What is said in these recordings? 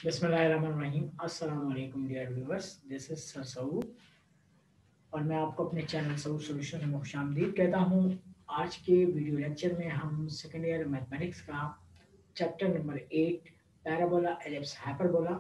बिस्मिल्लाहिर्रहमानिर्रहीम। अस्सलाम वालेकुम dear viewers, this is sir Saud और मैं आपको अपने चैनल सऊद सॉल्यूशन में खुशामदीद कहता हूँ। आज के वीडियो लेक्चर में हम सेकेंड ईयर मैथमेटिक्स का chapter number 8 parabola ellipse hyperbola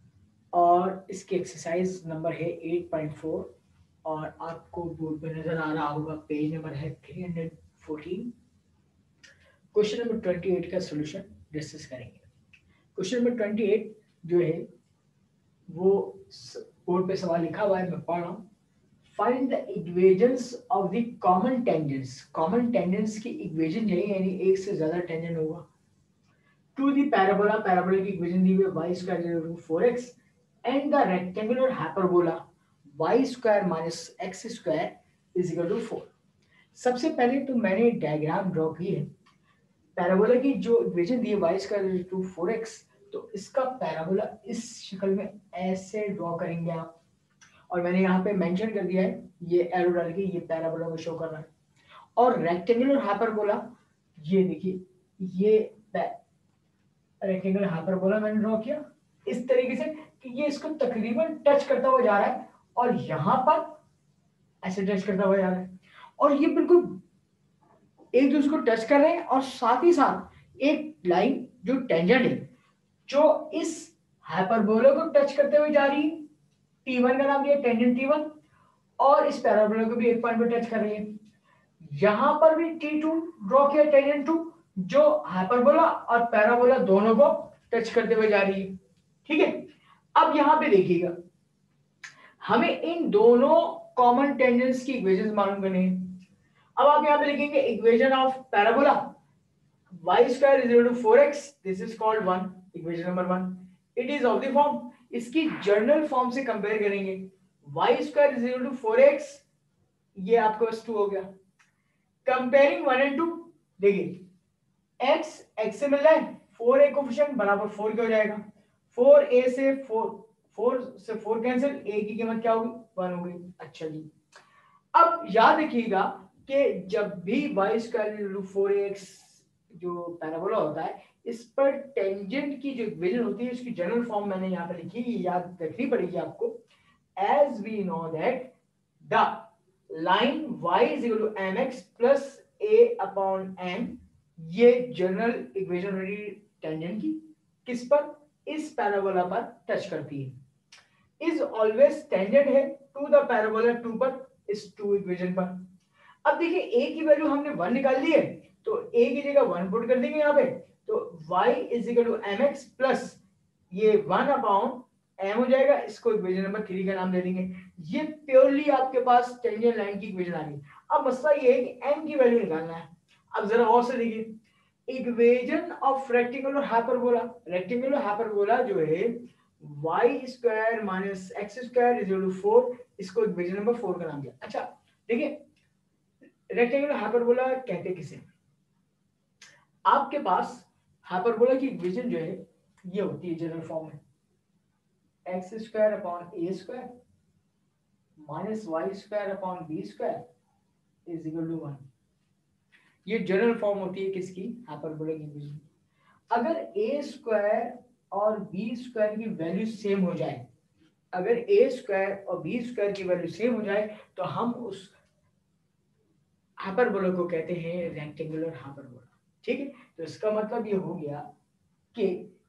और इसकी एक्सरसाइज नंबर है 8.4 और आपको बोर्ड पे नजर आ रहा होगा, पेज नंबर है 314। क्वेश्चन नंबर 28 का सोल्यूशन डिस्कस करेंगे। क्वेश्चन नंबर 28 जो है वो बोर्ड पे सवाल लिखा हुआ है, मैं पढ़ रहा हूँ। Find the equations of the common tangents. Common tangents की इक्वेशन है, यानी एक से ज्यादा टेंजेंट होगा टू द पैराबोला। पैराबोला की इक्वेशन दी हुई है y square equal to 4x and the rectangular hyperbola y square minus x square is equal to 4। सबसे पहले तो मैंने डायग्राम ड्रॉ की है। पैराबोला की जो इक्वेशन दी है y square equal to 4x, तो इसका पैराबोला इस शक्ल में ऐसे ड्रॉ करेंगे आप। और मैंने यहाँ पे मेंशन कर दिया है, ये एरो डाल के ये पैराबोला को शो कर रहा है। और रेक्टेंगुलर हाइपरबोला, ये देखिए, ये रेक्टेंगुलर हाइपरबोला मैंने ड्रॉ किया इस तरीके से कि ये इसको तकरीबन टच करता हुआ जा रहा है और यहाँ पर ऐसे टच करता हुआ जा रहा है और ये बिल्कुल एक दूसरे को टच कर रहे हैं। और साथ ही साथ एक लाइन जो टेंजेंट है, जो इस हाइपरबोला को टच करते हुए जा रही है, T1 का नाम दिया टेंजेंट T1, और इस पैराबोला को भी एक पॉइंट पे टच कर रही है। यहां पर भी T2 ड्रॉ किया, टेंजेंट 2, जो हाइपरबोला और पैराबोला दोनों को टच करते हुए जा रही है। ठीक है, अब यहां पे देखिएगा, हमें इन दोनों कॉमन टेंजेंट्स की इक्वेशंस मालूम करनी है। अब आप यहां पे लिखेंगे equation of parabola y square is equal to 4x, this is called 1, equation number 1. It is of the form, इसकी जर्नल फॉर्म से कंपेयर करेंगे। y square is equal to 4x, ये आपका बस 2 हो गया। कंपेयरिंग 1 एंड 2, देखिए x से मिल रहा है, 4a कोफिशिएंट बराबर 4 का हो जाएगा। 4a से 4 से 4 कैंसिल, a की कीमत क्या होगी, 1 हो गई। अच्छा जी, अब याद रखिएगा कि जब भी y square equal to 4ax जो पैराबोला होता है, इस पर टेंजेंट की जो इक्वेशन होती है, उसकी जनरल फॉर्म मैंने यहाँ पे लिखी है, याद रखनी पड़ेगी आपको। As we know that the line y is equal to mx plus a upon m, ये जनरल इक्वेशन होगी टेंजेंट की, किस पर, इस पैराबोला पर टच करती है। इज ऑलवेज टेंजेंट है टू द पैराबोला 2 पर, इस 2 इक्वेशन पर। अब देखिए a की वैल्यू हमने 1 निकाल ली है, तो a की जगह 1 पुट कर देंगे यहाँ पे, तो y is equal to mx plus ये 1 अपॉन m हो जाएगा। इसको इक्वेशन नंबर 3 का नाम दे देंगे। ये प्योरली आपके पास टेंजेंट लाइन की इक्वेशन आ गई। अब मसला ये है कि m की वैल्यू निकालना है। अब जरा और से देखिए, equation of rectangular hyperbola, rectangular hyperbola जो है y square minus x square is equal to 4, इसको इक्वेशन नंबर 4 का नाम दिया। अच्छा देखिए, रेक्टेंगुलर हाइपरबोला कहते किसे, आपके पास हाइपरबोला की इक्वेशन जो है ये होती है जनरल फॉर्म में, x square upon a square minus y square upon b square is equal to 1। ये जनरल फॉर्म होती है किसकी, हाइपरबोला की इक्वेशन। अगर ए स्क्वायर और बी स्क्वायर की वैल्यू सेम हो जाए, अगर ए स्क्वायर और बी स्क्वायर की वैल्यू सेम हो जाए, तो हम उस हाइपरबोला को कहते हैं रेक्टेंगुलर हाइपरबोला। ठीक है, तो इसका मतलब ये हो गया कि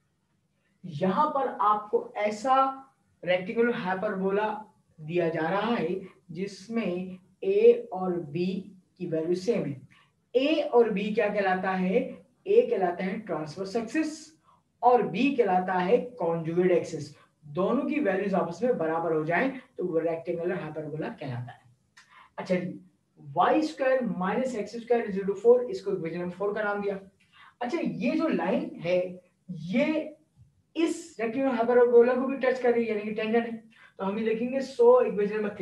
यहां पर आपको ऐसा रेक्टेंगुलर हाइपरबोला दिया जा रहा है जिसमें a और b की वैल्यू सेम है। a और b क्या कहलाता है, a कहलाता है ट्रांसवर्स एक्सिस और b कहलाता है कॉन्जुगेट एक्सिस। दोनों की वैल्यूज आपस में बराबर हो जाएं तो वो रेक्टेंगुलर हाइपरबोला कहलाता है। अच्छा जी, y square minus x square is equal to 4, इसको इक्वेशन नंबर 4 का नाम दिया। अच्छा, ये जो लाइन है ये इस रेक्टेंगुलर हाइपरबोला को भी टच कर रही है, यानी कि टेंजेंट है। तो हम ये लिखेंगे so equation number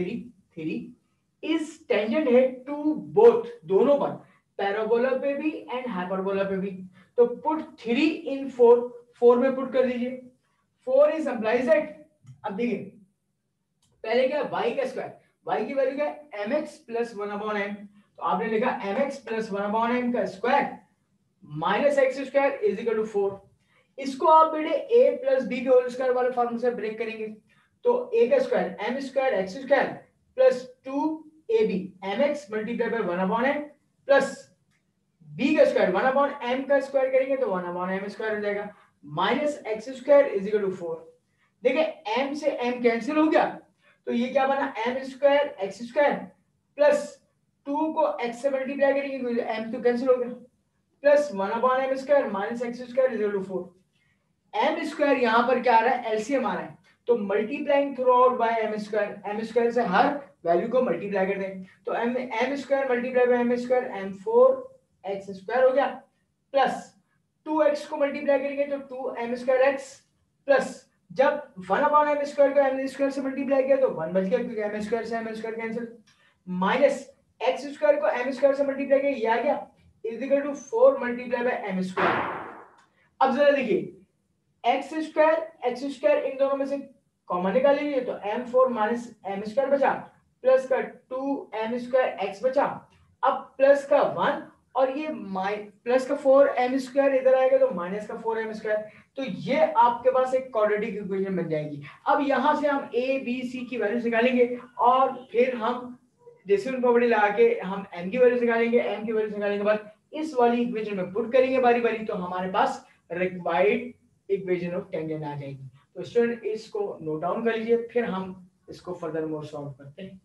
3 is tangent है टू बोथ, दोनों पर, पैराबोला पे भी एंड हाइपरबोला पे भी। तो पुट 3 इन 4, 4 में पुट कर दीजिए। 4 इज एम्प्लाइज दैट, अब देखिए पहले क्या है, y का स्क्वायर, y की वैल्यू क्या है mx प्लस 1 अपॉन m, तो आपने लिखा mx प्लस 1 अपॉन m का square minus x square is equal to 4। इसको आप बेटे a प्लस बी के होल स्क्वायर वाले फॉर्मूले से ब्रेक करेंगे तो a का square m square x square plus 2ab mx multiply by 1 upon m plus b का स्क्वायर 1 अपॉन m का स्क्वायर करेंगे तो 1 अपॉन m स्क्वायर हो जाएगा minus x square is equal to 4। देखिए m से m कैंसिल हो गया तो ये क्या बना m square x square plus 2 को x से मल्टीप्लाई करेंगे तो m तो कैंसिल हो गया plus 1 upon m square minus x square is equal to 4। M square यहां पर क्या आ रहा है एलसीएम आ रहा है तो multiplying through out by m square से हर वैल्यू को मल्टीप्लाई कर दें तो m square multiply by m square m four x square हो गया प्लस 2x को मल्टीप्लाई करेंगे तो 2m स्क्वायर एक्स प्लस जब 1 अपॉन एम स्क्वायर को एम स्क्वायर से मल्टीप्लाई किया तो 1 बच गया क्योंकि एम स्क्वायर से m square cancel minus x square को एम स्क्वायर से मल्टीप्लाई किया ये आ गया is equal to 4 multiply by m square. अब जरा देखिए एक्स स्क्वायर इन दोनों में से कॉमन निकाल लीजिए तो m4 माइनस एम स्क्वायर बचा प्लस का 2m स्क्वायर एक्स बचा अब प्लस का 1 और ये प्लस का 4m स्क्वायर इधर आएगा तो माइनस का 4m स्क्वायर तो ये आपके पास एक क्वाड्रेटिक इक्वेशन बन जाएगी। अब यहां से हम a b c की वैल्यू निकालेंगे और फिर हम डिस्क्रिमिनेंट प्रॉपर्टी लगा के हम m की वैल्यू निकालेंगे m की वैल्यू निकालने के बाद इस वाली इक्वेशन में पुट करेंगे बारी बारी तो हमारे पास रिक्वायर्ड इक्वेशन ऑफ टेंजेंट आ जाएगी। तो स्टूडेंट इसको नोट डाउन कर लीजिए फिर हम इसको फर्दर मोर सॉल्व करते हैं।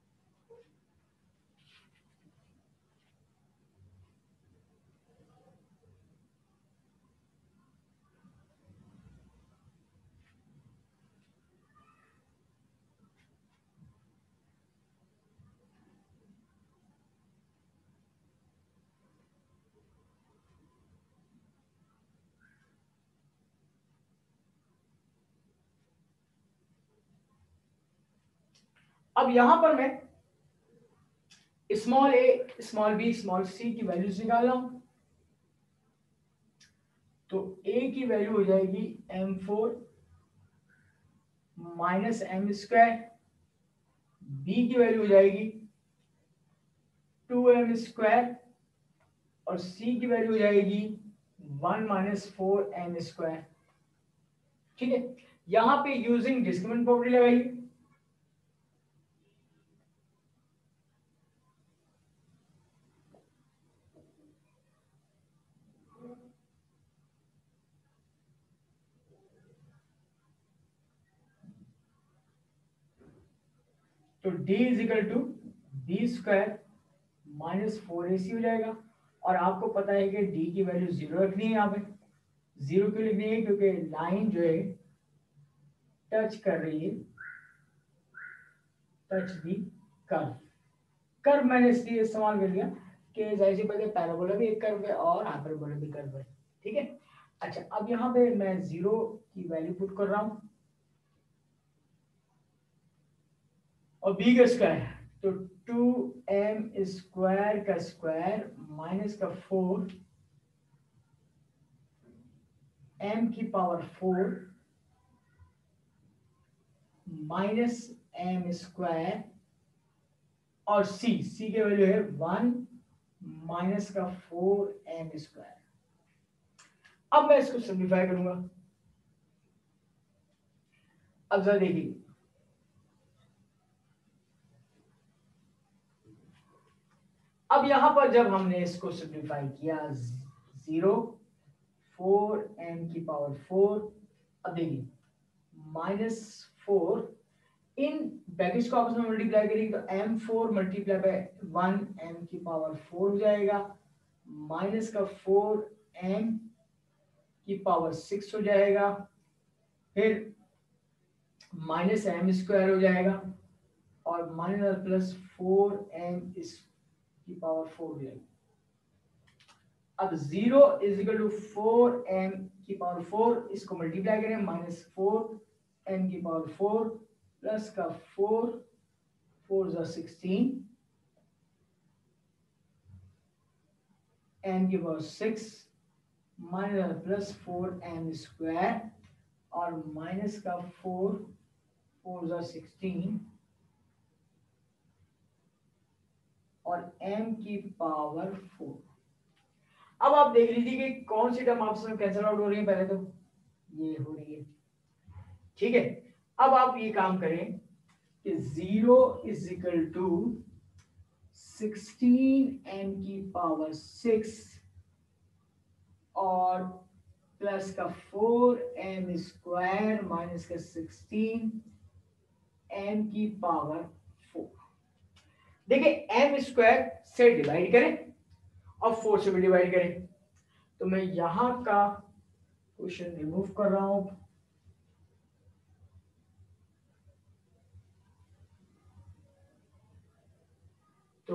अब यहां पर मैं small a small b small c की वैल्यूज निकाल रहा हूं तो a की वैल्यू हो जाएगी m4 minus m square b की वैल्यू हो जाएगी 2m स्क्वायर और c की वैल्यू हो जाएगी 1 माइनस 4m स्क्वायर। ठीक है यहां पे यूजिंग डिस्क्रिमिनेंट प्रॉपर्टी लगाइए तो d is equal to b square minus 4ac हो जाएगा और आपको पता है कि d की वैल्यू 0 रखनी है यहाँ पे 0 क्यों लिखनी है क्योंकि लाइन जो है टच कर रही है टच दी कर्व कर्व मैंने इसलिए इस्तेमाल कर लिया कि जाहिर सी बात है पैराबोला भी एक कर्व है और हाइपरबोला भी कर्व है। ठीक है अच्छा अब यहाँ पे मैं 0 की वैल्यू पुट कर रहा हूँ और b का स्क्वायर तो 2m स्क्वायर का स्क्वायर माइनस का 4 m की पावर 4 माइनस m स्क्वायर और c की वैल्यू है 1 माइनस का 4m स्क्वायर। अब मैं इसको सिंप्लीफाई करूंगा अब जरा देखिए अब यहां पर जब हमने इसको सिंप्लीफाई किया 0 4m की पावर 4 अब देखिए माइनस 4 इन ब्रैकेट्स को आपस में मल्टीप्लाई करेंगे तो m4 मल्टीप्लाई बाय 1 m की पावर 4 हो जाएगा माइनस का 4m की पावर 6 हो जाएगा फिर माइनस एम स्क्वायर हो जाएगा और माइनस प्लस 4m की पावर 4 हो जाएगी। अब 0 इज इक्वल टू 4m की पावर 4 इसको मल्टीप्लाई करें माइनस 4m की पावर 4 प्लस का 4 4 जा 16 m की power 6 minus plus 4m square और माइनस का 4 4 जा 16 और m की पावर 4। अब आप देख लीजिए कि कौन सी टर्म आपस में कैंसिल आउट हो रही है, पहले तो ये हो रही है, ठीक है। अब आप ये काम करें कि 0 इज इक्वल टू 16m⁻6 और प्लस का 4m² माइनस का 16m⁻4। देखिए m² से डिवाइड करें और 4 से भी डिवाइड करें, तो मैं यहां का क्वेश्चन रिमूव कर रहा हूं। तो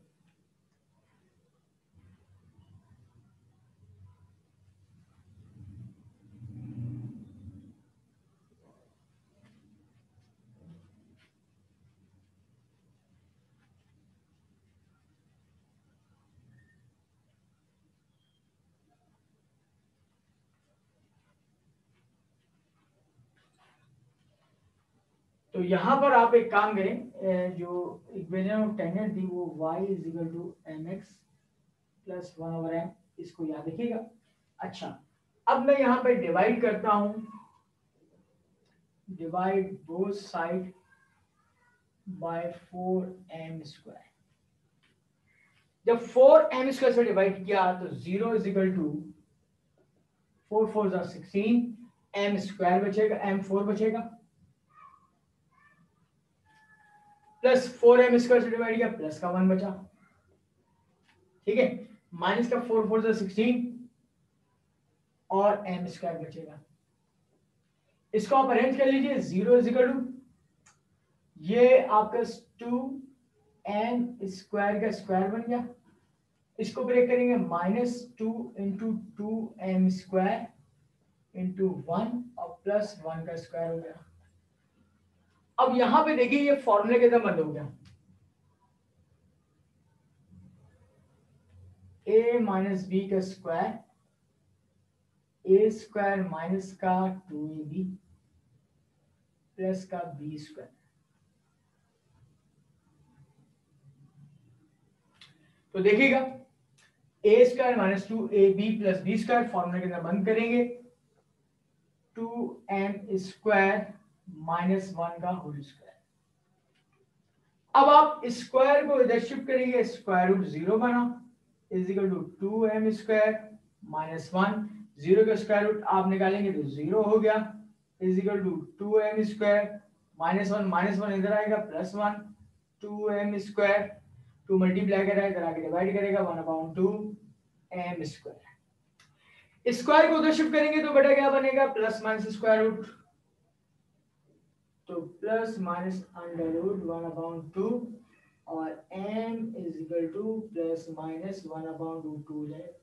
यहां पर आप एक काम करें, जो इक्वेशन ऑफ टेंजेंट थी वो y is equal to mx plus 1/m, इसको याद रखिएगा। अच्छा, अब मैं यहां पे डिवाइड करता हूं, divide both side by 4m²। जब 4m² से डिवाइड किया तो 0 इज इक्वल टू 4 4 16, m² बचेगा, m4 बचेगा, प्लस 4m² से डिवाइड किया, प्लस का 1 बचा, ठीक है, माइनस का 4 4 16 और m² बचेगा। इसको आप अरेंज कर लीजिए, 0 इज इक्वल टू ये आपका 2m² का स्क्वायर बन गया, इसको ब्रेक करेंगे, -2 इंटू 2m² इंटू 1 और प्लस 1 का स्क्वायर हो गया। अब यहां पे देखिए ये फॉर्मूले के अंदर बंद हो गया, a माइनस बी का स्क्वायर, a² माइनस का 2ab प्लस का b²। तो देखिएगा a² minus 2ab plus b² फॉर्मूले के अंदर बंद करेंगे, 2m² माइनस 1 का होल स्क्वायर। अब आप स्क्वायर को इधर शिफ्ट करेंगे, स्क्वायर रूट 0 बना, is equal to 2m² minus 1, 0 का स्क्वायर रूट आप निकालेंगे तो 0 हो गया, is equal to 2m² minus 1 इधर आएगा, प्लस 1, 2m², 2 मल्टीप्लाई कर रहा है, इधर आके डिवाइड करेगा, 1/2m²। स्क्वायर को उधर शिफ्ट करेंगे तो बेटा क्या बनेगा, प्लस माइनस स्क्वायर रूट, तो प्लस माइनस अंडर रूट 1/2 और m is equal to plus minus 1/2 हो जाएगा।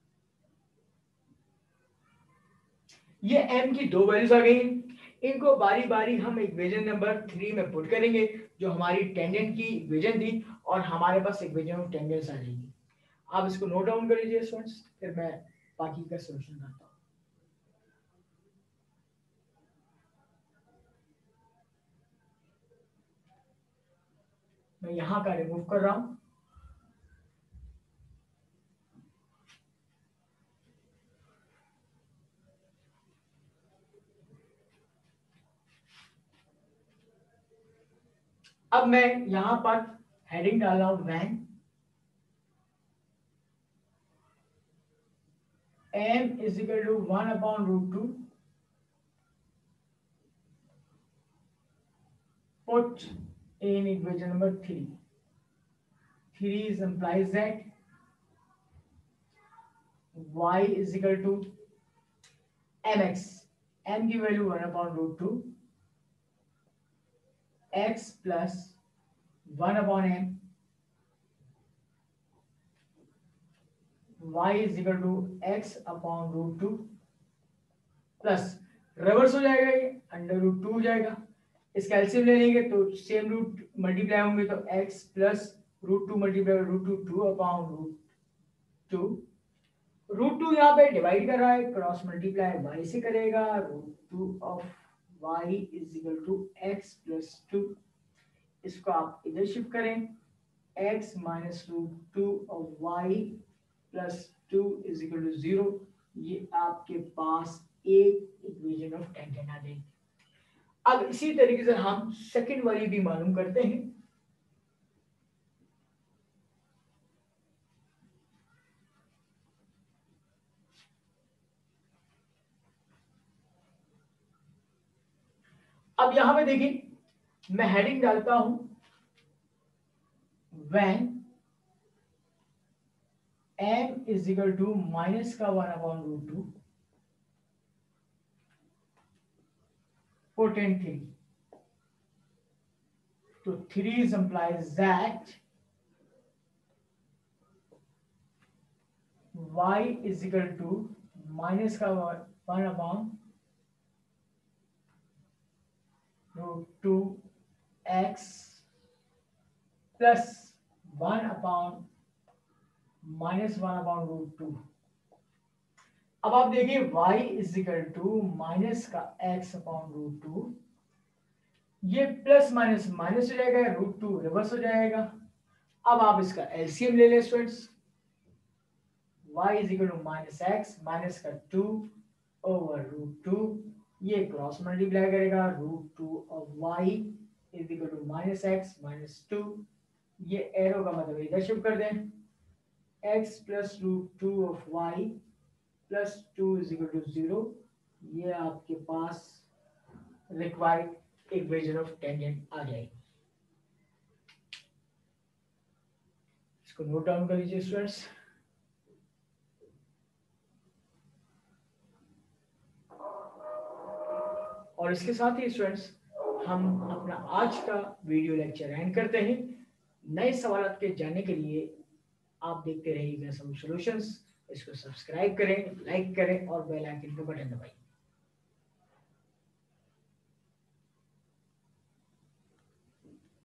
ये m की दो वैल्यूज आ गई, इनको बारी बारी हम इक्वेशन नंबर 3 में पुट करेंगे, जो हमारी टेंजेंट की इक्वेशन थी, और हमारे पास इक्वेशन ऑफ टेंजेंट्स आ जाएगी। आप इसको नोट डाउन कर लीजिए स्टूडेंट्स, फिर मैं बाकी का सॉल्यूशन करता हूं। मैं यहां का रिमूव कर रहा हूं, अब मैं यहां पर हेडिंग डाल रहा हूं when m is equal to 1/√2, put in equation number 3. 3 implies that y is equal to mx, m की वैल्यू 1/√2, x plus 1/m, y is equal to x/√2 plus reverse हो जाएगा, ये √2 हो जाएगा, इसका एलसीएम ले लेंगे तो सेम रूट मल्टीप्लाई होंगे, तो x प्लस √2 मल्टीप्लाई √2 2/√2, √2 यहाँ पे डिवाइड कर रहा है, क्रॉस मल्टीप्लाई y से करेगा, √2 of y is equal to x plus 2, इसको आप इधर शिफ्ट करें, x minus √2 of y plus 2 is equal to 0, ये आपके पास एक इक्वेशन ऑफ टेंजेंट आ जाएगी। अब इसी तरीके से हम सेकंड वाली भी मालूम करते हैं। अब यहां पे देखिए मैं हेडिंग डालता हूं when m is equal to minus का 1/√2 for tan 3, तो 3 implies that y is equal to minus का 1/√2 x प्लस 1/(-1/√2। अब आप देखिए y is equal to minus का x/√2, ये प्लस माइनस माइनस हो जाएगा, √2 रिवर्स हो जाएगा। अब आप इसका एलसीएम ले लें students, y is equal to minus x minus का 2/√2, ये क्रॉस मल्टीप्लाई करेगा, √2 of y is equal to minus x minus 2, ये एरो का मतलब इधर शिफ्ट कर दें, x plus √2 of y plus 2 is equal to 0, ये आपके पास रिक्वायर्ड इक्वेशन ऑफ टेंजेंट आ जाएगी। इसको नोट डाउन कर लीजिए स्टूडेंट्स। और इसके साथ ही स्टूडेंट्स हम अपना आज का वीडियो लेक्चर एंड करते हैं। नए सवाल के जानने के लिए आप देखते रहिएगा सम सॉल्यूशंस। इसको सब्सक्राइब करें, लाइक करें और बेल आइकन का बटन दबाएं।